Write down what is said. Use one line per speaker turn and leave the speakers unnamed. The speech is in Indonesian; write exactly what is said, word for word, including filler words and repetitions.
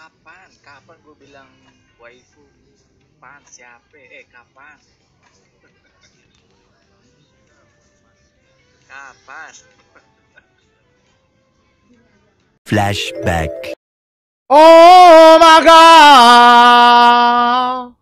kapan? Kapan gue bilang waifu? Pan siapa? Eh kapan? Kapan?
Flashback. Oh my god.